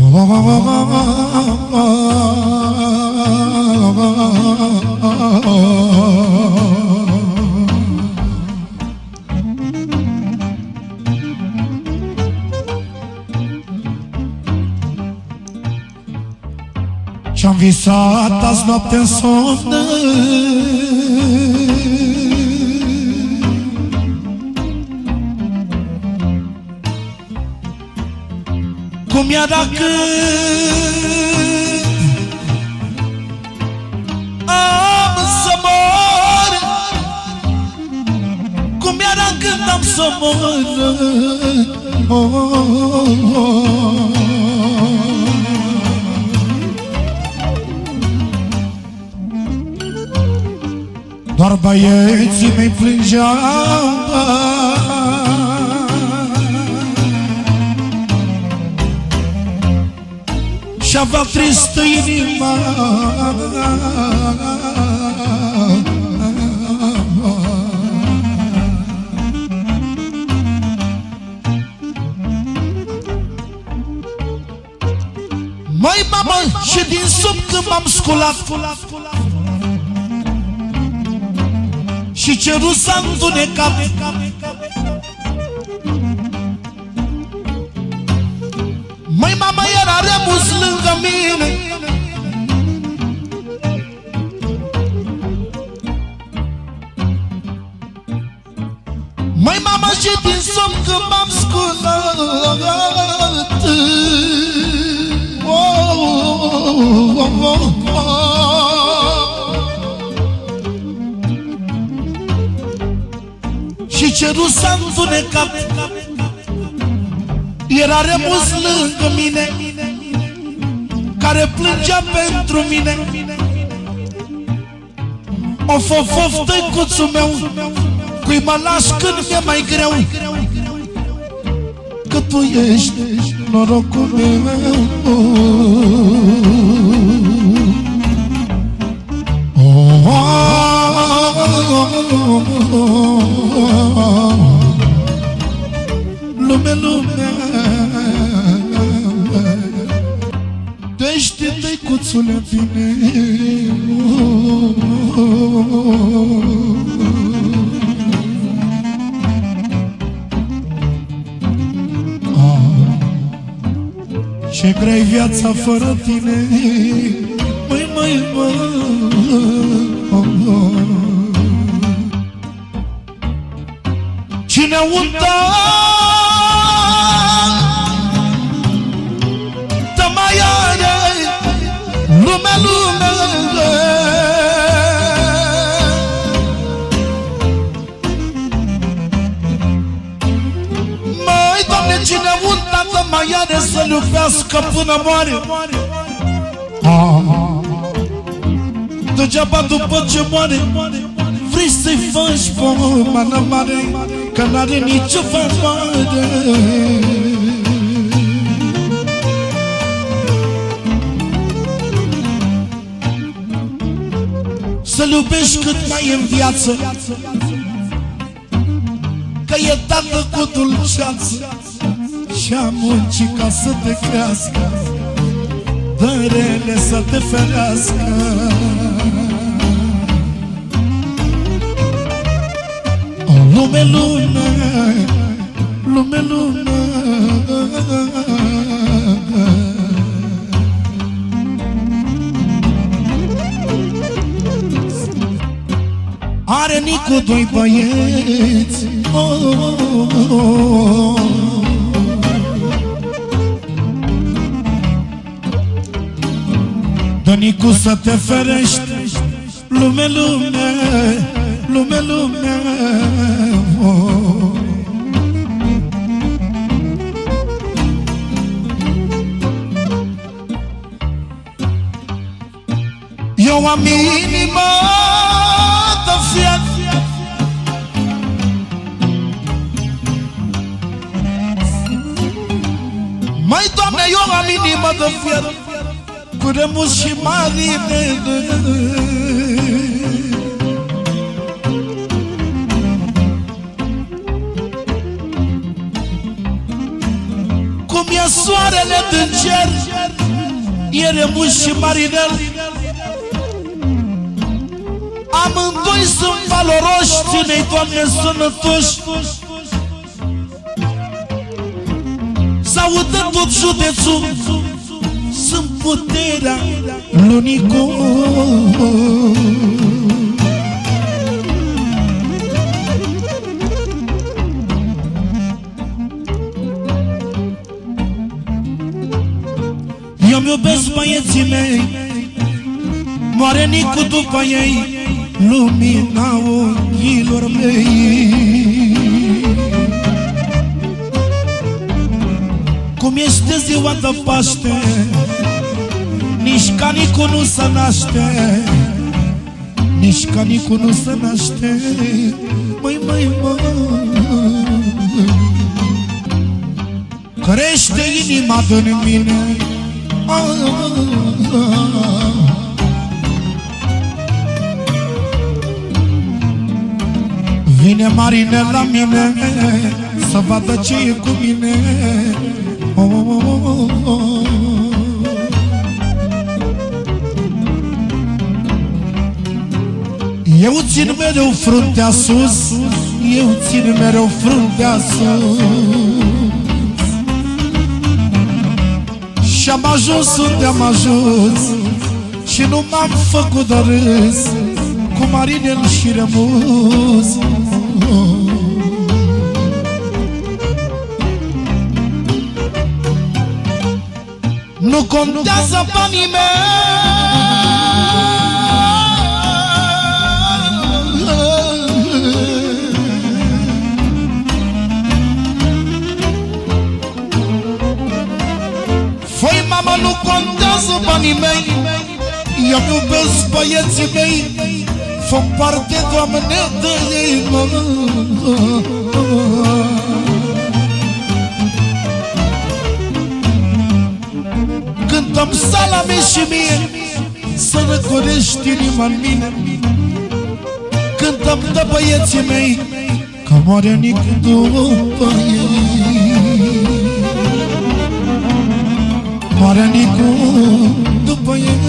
Și-am visat azi noapte-n somn, cum era când am să mor, cum era când am să mor. Doar băieții mei plângeau și-avea tristă inima. Măi, mamă, și din sub când m-am sculat și cerul s-a întunecat, măi, mama, era Remus lângă mine. Măi, mama, și din somn când m-am sculat, și cerul s-a întunecat, era Remus lângă mine, care plângea pentru mine. Of, of, of, tăicuțul meu, cui mă lași când mi-e mai greu, că tu ești norocul meu. Lume, lume, tu ești tăicuțule bine. Ce grea-i viața fără tine, măi, măi, măi. Cine unta te mai are, lume, lume. Măi, Doamne, cine unta te mai are, să-l iubească până moare. Degeaba după ce moare vrei să-i faci pomană mare, că n-are nicio valoare. Să-l iubești cât mai e în viață, că e tată cu dulceață și-a muncit ca să te crească, de rele să te ferească. Lume, lume, lume, lume. Are Nicu doi băieți, dă Nicu să te ferești, lume, lume, lume, lume. Eu am inima de fiat, măi, Doamne, eu am inima de fiat, cu Remus și Marine. Cum e soarele din cer, Ieremuș și Marinel, amândoi sunt valoroși, ține-i, Doamne, sănătoși. S-audă tot județul, sunt puterea lui Nicu. Eu-mi iubesc băieții mei, moare Nicu după ei, lumina ochilor mei. Cum este ziua de Paște, nici ca Nicu nu se naște, nici ca Nicu nu se naște. Măi, măi, măi, crește inima din mine. Vine Marinel la mine să vadă ce e cu mine. Eu țin mereu fruntea sus, eu țin mereu fruntea sus. Și-am ajuns unde am ajuns și nu m-am făcut de râs cu Marinel și Remus. Nu contează banii mei, foi mama, nu contează banii mei. Eu iubesc băieții mei, fă parte, Doamne, de ei. Cântăm salame și mie, să răcorești inima în mine. Cântăm de băieții mei, că moare Nicu după ei. Moare Nicu după ei.